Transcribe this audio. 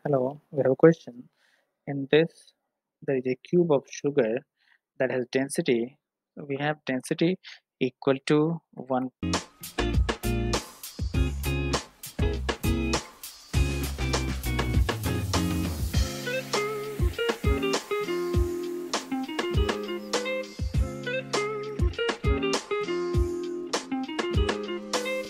Hello, we have a question. In this, there is a cube of sugar that has density. We have density equal to 1.